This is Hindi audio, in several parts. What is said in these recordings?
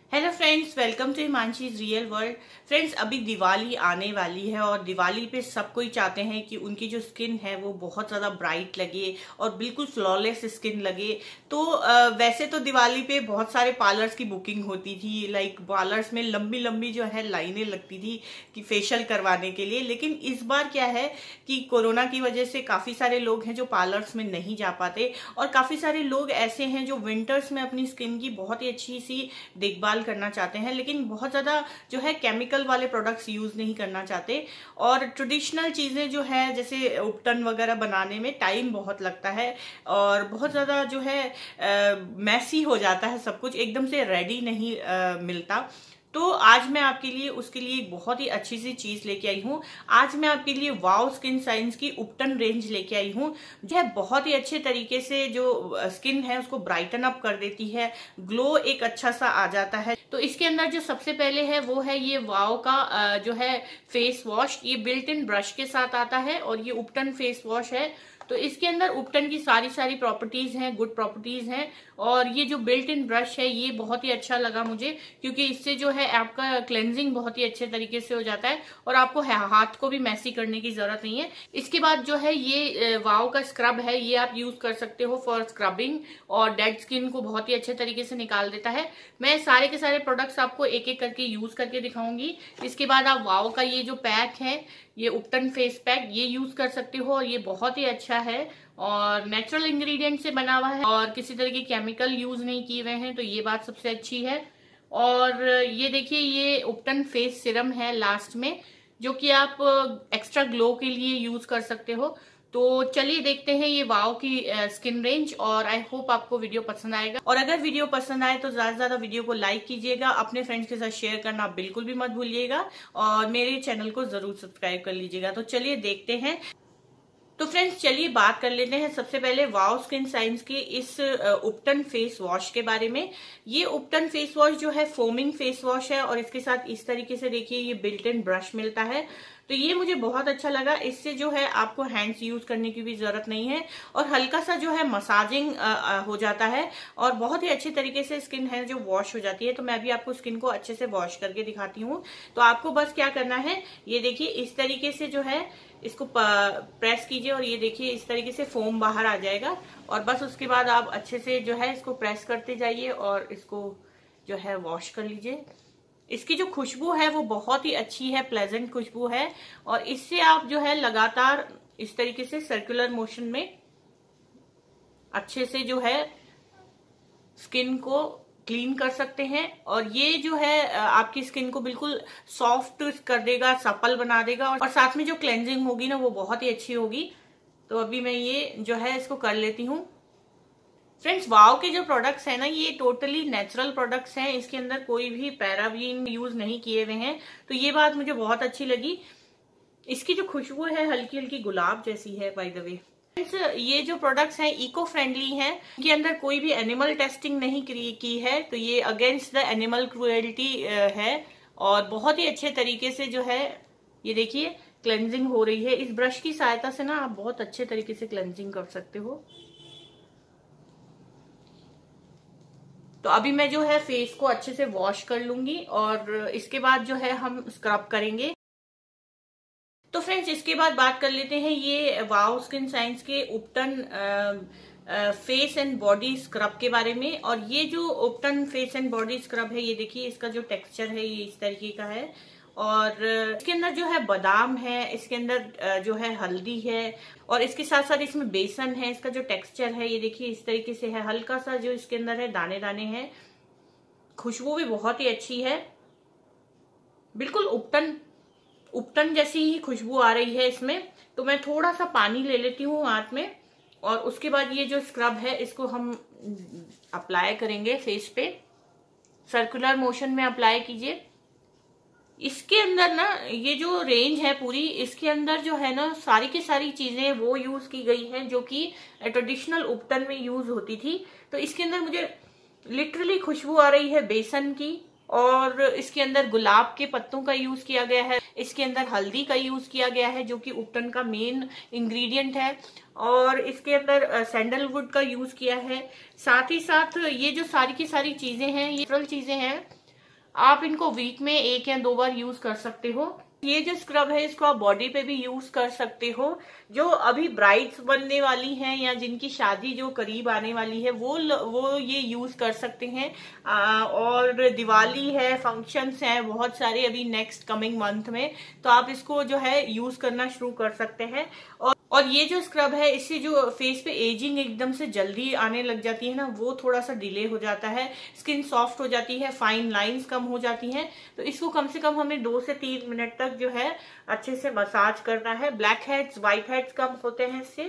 Hello friends, welcome to Himanshi's real world. Friends, अभी दिवाली आने वाली है और दिवाली पे सब कोई चाहते हैं कि उनकी जो स्किन है वो बहुत ज़्यादा ब्राइट लगे और बिल्कुल फ्लॉलेस स्किन लगे। तो वैसे तो दिवाली पे बहुत सारे पार्लर्स की बुकिंग होती थी, लाइक पार्लर्स में लंबी लंबी जो है लाइनें लगती थी कि फेशियल करवाने के लिए। लेकिन इस बार क्या है कि कोरोना की वजह से काफ़ी सारे लोग हैं जो पार्लर्स में नहीं जा पाते और काफ़ी सारे लोग ऐसे हैं जो विंटर्स में अपनी स्किन की बहुत ही अच्छी सी देखभाल करना चाहते हैं, लेकिन बहुत ज्यादा जो है केमिकल वाले प्रोडक्ट्स यूज नहीं करना चाहते। और ट्रेडिशनल चीजें जो है जैसे उपटन वगैरह बनाने में टाइम बहुत लगता है और बहुत ज्यादा जो है मैसी हो जाता है, सब कुछ एकदम से रेडी नहीं मिलता। तो आज मैं आपके लिए उसके लिए एक बहुत ही अच्छी सी चीज लेके आई हूँ। आज मैं आपके लिए वाओ स्किन साइंस की उपटन रेंज लेके आई हूँ, जो है बहुत ही अच्छे तरीके से जो स्किन है उसको ब्राइटन अप कर देती है, ग्लो एक अच्छा सा आ जाता है। तो इसके अंदर जो सबसे पहले है वो है ये वाओ का जो है फेस वॉश। ये बिल्ट इन ब्रश के साथ आता है और ये उपटन फेस वॉश है। तो इसके अंदर उपटन की सारी प्रॉपर्टीज हैं, गुड प्रॉपर्टीज हैं। और ये जो बिल्ट इन ब्रश है ये बहुत ही अच्छा लगा मुझे, क्योंकि इससे जो है आपका क्लेंजिंग बहुत ही अच्छे तरीके से हो जाता है और आपको हाथ को भी मैसी करने की जरूरत नहीं है। इसके बाद जो है ये वाओ का स्क्रब है, ये आप यूज कर सकते हो फॉर स्क्रबिंग और डेड स्किन को बहुत ही अच्छे तरीके से निकाल देता है। मैं सारे के सारे प्रोडक्ट्स आपको एक एक करके यूज करके दिखाऊंगी। इसके बाद आप वाओ का ये जो पैक है, ये उपटन फेस पैक, ये यूज कर सकते हो और ये बहुत ही अच्छा है और नेचुरल इंग्रेडिएंट से बना हुआ है और किसी तरह के केमिकल यूज नहीं किए हुए हैं, तो ये बात सबसे अच्छी है। और ये देखिए, ये उपटन फेस सिरम है लास्ट में, जो कि आप एक्स्ट्रा ग्लो के लिए यूज कर सकते हो। तो चलिए देखते हैं ये वाओ की स्किन रेंज और आई होप आपको वीडियो पसंद आएगा। और अगर वीडियो पसंद आए तो ज्यादा से ज्यादा वीडियो को लाइक कीजिएगा, अपने फ्रेंड्स के साथ शेयर करना बिल्कुल भी मत भूलिएगा और मेरे चैनल को जरूर सब्सक्राइब कर लीजिएगा। तो चलिए देखते हैं। तो फ्रेंड्स, चलिए बात कर लेते हैं सबसे पहले वाओ स्किन साइंस के इस उपटन फेस वॉश के बारे में। ये उपटन फेस वॉश जो है फोमिंग फेस वॉश है और इसके साथ इस तरीके से देखिए ये बिल्ट इन ब्रश मिलता है। तो ये मुझे बहुत अच्छा लगा। इससे जो है आपको हैंड्स यूज करने की भी जरूरत नहीं है और हल्का सा जो है मसाजिंग हो जाता है और बहुत ही अच्छे तरीके से स्किन है जो वॉश हो जाती है। तो मैं अभी आपको स्किन को अच्छे से वॉश करके दिखाती हूँ। तो आपको बस क्या करना है, ये देखिए इस तरीके से जो है इसको प्रेस कीजिए और ये देखिए इस तरीके से फोम बाहर आ जाएगा। और बस उसके बाद आप अच्छे से जो है इसको प्रेस करते जाइए और इसको जो है वॉश कर लीजिए। इसकी जो खुशबू है वो बहुत ही अच्छी है, प्लेजेंट खुशबू है। और इससे आप जो है लगातार इस तरीके से सर्कुलर मोशन में अच्छे से जो है स्किन को क्लीन कर सकते हैं। और ये जो है आपकी स्किन को बिल्कुल सॉफ्ट कर देगा, सपल बना देगा और साथ में जो क्लेंजिंग होगी ना वो बहुत ही अच्छी होगी। तो अभी मैं ये जो है इसको कर लेती हूँ। फ्रेंड्स, वाओ के जो प्रोडक्ट्स हैं ना ये टोटली नेचुरल प्रोडक्ट्स हैं, इसके अंदर कोई भी पैराबीन यूज नहीं किए हुए हैं। तो ये बात मुझे बहुत अच्छी लगी। इसकी जो खुशबू है हल्की हल्की गुलाब जैसी है बाय द वे। ये जो प्रोडक्ट्स हैं इको फ्रेंडली हैं, इनके अंदर कोई भी एनिमल टेस्टिंग नहीं की है। तो ये अगेंस्ट द एनिमल क्रुएल्टी है और बहुत ही अच्छे तरीके से जो है ये देखिए क्लेंजिंग हो रही है। इस ब्रश की सहायता से ना आप बहुत अच्छे तरीके से क्लेंजिंग कर सकते हो। तो अभी मैं जो है फेस को अच्छे से वॉश कर लूंगी और इसके बाद जो है हम स्क्रब करेंगे। तो फ्रेंड्स, इसके बाद बात कर लेते हैं ये वाओ स्किन साइंस के ubtan face and body scrub के बारे में। और ये जो ubtan face and body scrub है ये देखिए इसका जो टेक्सचर है ये इस तरीके का है। और इसके अंदर जो है बादाम है, इसके अंदर जो है हल्दी है और इसके साथ साथ इसमें बेसन है। इसका जो टेक्सचर है ये देखिए इस तरीके से है, हल्का सा जो इसके अंदर है दाने दाने हैं। खुशबू भी बहुत ही अच्छी है, बिल्कुल उपटन जैसी ही खुशबू आ रही है इसमें। तो मैं थोड़ा सा पानी ले लेती हूँ हाथ में और उसके बाद ये जो स्क्रब है इसको हम अप्लाई करेंगे फेस पे। सर्कुलर मोशन में अप्लाई कीजिए। इसके अंदर ना ये जो रेंज है पूरी, इसके अंदर जो है ना सारी की सारी चीजें वो यूज की गई हैं जो कि ट्रेडिशनल उपटन में यूज होती थी। तो इसके अंदर मुझे लिटरली खुशबू आ रही है बेसन की और इसके अंदर गुलाब के पत्तों का यूज किया गया है, इसके अंदर हल्दी का यूज किया गया है जो कि उपटन का मेन इंग्रेडिएंट है और इसके अंदर सैंडलवुड का यूज किया है। साथ ही साथ ये जो सारी की सारी चीजें हैं ये नेचुरल चीजें हैं आप इनको वीक में 1 या 2 बार यूज कर सकते हो। ये जो स्क्रब है इसको आप बॉडी पे भी यूज कर सकते हो। जो अभी ब्राइड्स बनने वाली हैं या जिनकी शादी जो करीब आने वाली है वो ये यूज कर सकते हैं। और दिवाली है, फंक्शंस हैं बहुत सारे अभी नेक्स्ट कमिंग मंथ में, तो आप इसको जो है यूज करना शुरू कर सकते हैं। और ये जो स्क्रब है इससे जो फेस पे एजिंग एकदम से जल्दी आने लग जाती है ना, वो थोड़ा सा डिले हो जाता है, स्किन सॉफ्ट हो जाती है, फाइन लाइंस कम हो जाती हैं। तो इसको कम से कम हमें 2 से 3 मिनट तक जो है अच्छे से मसाज करना है। ब्लैक हेड्स, व्हाइट हेड्स कम होते हैं इससे।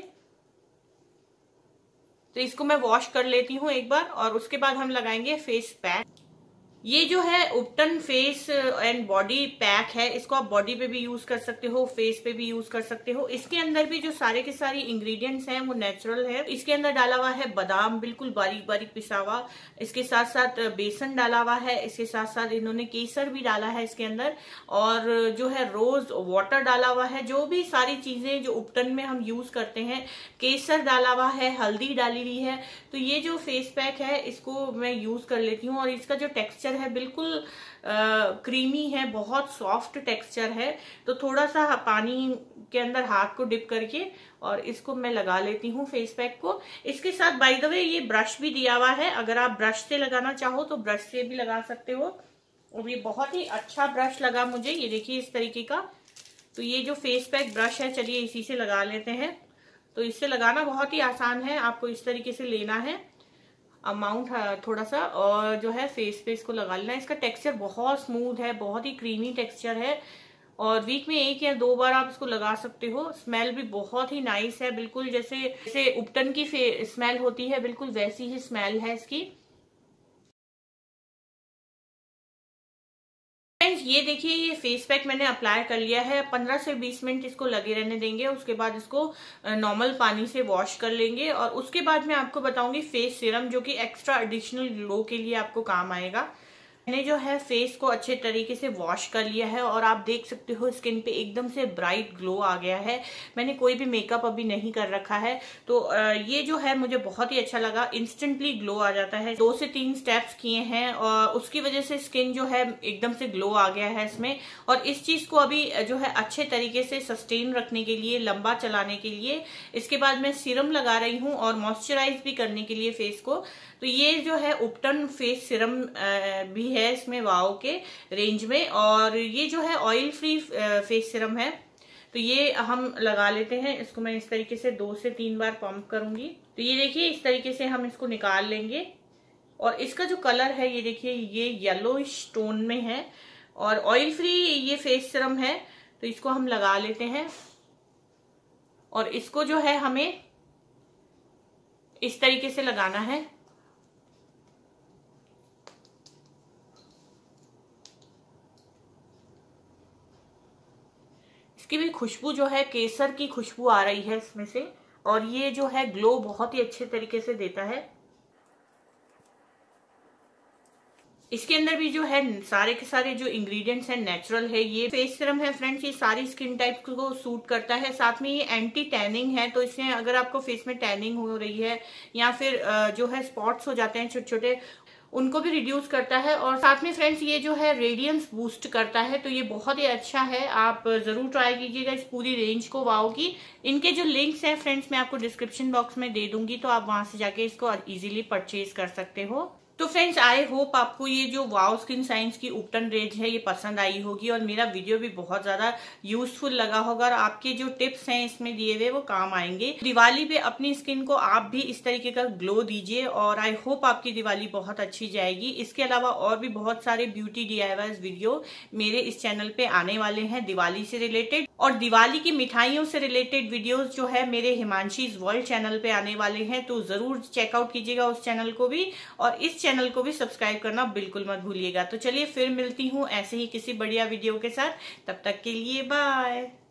तो इसको मैं वॉश कर लेती हूँ एक बार और उसके बाद हम लगाएंगे फेस पैक। ये जो है ubtan face and body pack है, इसको आप बॉडी पे भी यूज कर सकते हो, फेस पे भी यूज कर सकते हो। इसके अंदर भी जो सारे के सारे इंग्रेडिएंट्स हैं वो नेचुरल है। इसके अंदर डाला हुआ है बादाम, बिल्कुल बारीक बारीक पिसा हुआ। इसके साथ साथ बेसन डाला हुआ है, इसके साथ साथ इन्होंने केसर भी डाला है इसके अंदर, और जो है रोज वाटर डाला हुआ है। जो भी सारी चीजें जो उपटन में हम यूज करते हैं, केसर डाला हुआ है, हल्दी डाली हुई है। तो ये जो फेस पैक है इसको मैं यूज कर लेती हूँ और इसका जो टेक्सचर है बिल्कुल क्रीमी है, बहुत सॉफ्ट टेक्सचर है। तो थोड़ा सा पानी के अंदर हाथ को डिप करके और इसको मैं लगा लेती हूँ फेस पैक को। इसके साथ बाय द वे ये ब्रश भी दिया हुआ है, अगर आप ब्रश से लगाना चाहो तो ब्रश से भी लगा सकते हो। और ये बहुत ही अच्छा ब्रश लगा मुझे, ये देखिए इस तरीके का। तो ये जो फेस पैक ब्रश है, चलिए इसी से लगा लेते हैं। तो इससे लगाना बहुत ही आसान है, आपको इस तरीके से लेना है अमाउंट थोड़ा सा, और जो है फेस पे इसको लगा लेना है। इसका टेक्सचर बहुत स्मूथ है, बहुत ही क्रीमी टेक्सचर है, और वीक में 1 या 2 बार आप इसको लगा सकते हो। स्मेल भी बहुत ही नाइस है, बिल्कुल जैसे उपटन की स्मेल होती है, बिल्कुल वैसी ही स्मेल है इसकी। फ्रेंड्स ये देखिए, ये फेस पैक मैंने अप्लाई कर लिया है। 15 से 20 मिनट इसको लगे रहने देंगे, उसके बाद इसको नॉर्मल पानी से वॉश कर लेंगे। और उसके बाद मैं आपको बताऊंगी फेस सीरम, जो कि एक्स्ट्रा एडिशनल ग्लो के लिए आपको काम आएगा। मैंने जो है फेस को अच्छे तरीके से वॉश कर लिया है और आप देख सकते हो स्किन पे एकदम से ब्राइट ग्लो आ गया है। मैंने कोई भी मेकअप अभी नहीं कर रखा है, तो ये जो है मुझे बहुत ही अच्छा लगा, इंस्टेंटली ग्लो आ जाता है। 2 से 3 स्टेप्स किए हैं और उसकी वजह से स्किन जो है एकदम से ग्लो आ गया है इसमें। और इस चीज को अभी जो है अच्छे तरीके से सस्टेन रखने के लिए, लंबा चलाने के लिए, इसके बाद मैं सीरम लगा रही हूँ और मॉइस्चराइज भी करने के लिए फेस को। तो ये जो है उपटन फेस सीरम भी है इसमें वाओ के रेंज में, और ये जो है ऑयल फ्री फेस सीरम है। तो ये हम लगा लेते हैं, इसको मैं इस तरीके से 2 से 3 बार पंप करूंगी। तो ये देखिए इस तरीके से हम इसको निकाल लेंगे, और इसका जो कलर है ये देखिए ये येलोइश टोन में है, और ऑयल फ्री ये फेस सीरम है। तो इसको हम लगा लेते हैं, और इसको जो है हमें इस तरीके से लगाना है। इसकी भी खुशबू जो है केसर की खुशबू आ रही है इसमें से, और ये जो है ग्लो बहुत ही अच्छे तरीके से देता है। इसके अंदर भी जो है सारे के सारे जो इंग्रेडिएंट्स हैं नेचुरल है। ये फेस सीरम है फ्रेंड्स, ये सारी स्किन टाइप को सूट करता है। साथ में ये एंटी टैनिंग है, तो इससे अगर आपको फेस में टैनिंग हो रही है या फिर जो है स्पॉट्स हो जाते हैं छोटे छोटे, उनको भी रिड्यूस करता है। और साथ में फ्रेंड्स ये जो है रेडियंस बूस्ट करता है, तो ये बहुत ही अच्छा है। आप जरूर ट्राई कीजिएगा इस पूरी रेंज को वाओ की। इनके जो लिंक्स हैं फ्रेंड्स मैं आपको डिस्क्रिप्शन बॉक्स में दे दूंगी, तो आप वहां से जाके इसको इजीली परचेज कर सकते हो। तो फ्रेंड्स आई होप आपको ये जो वाओ स्किन साइंस की उपटन रेंज है ये पसंद आई होगी, और मेरा वीडियो भी बहुत ज्यादा यूजफुल लगा होगा, और आपके जो टिप्स हैं इसमें दिए हुए वो काम आएंगे। दिवाली पे अपनी स्किन को आप भी इस तरीके का ग्लो दीजिए, और आई होप आपकी दिवाली बहुत अच्छी जाएगी। इसके अलावा और भी बहुत सारे ब्यूटी DIYs वीडियो मेरे इस चैनल पे आने वाले हैं दिवाली से रिलेटेड, और दिवाली की मिठाइयों से रिलेटेड वीडियोस जो है मेरे हिमांशीज वर्ल्ड चैनल पे आने वाले हैं। तो जरूर चेकआउट कीजिएगा उस चैनल को भी, और इस चैनल को भी सब्सक्राइब करना बिल्कुल मत भूलिएगा। तो चलिए फिर मिलती हूँ ऐसे ही किसी बढ़िया वीडियो के साथ, तब तक के लिए बाय।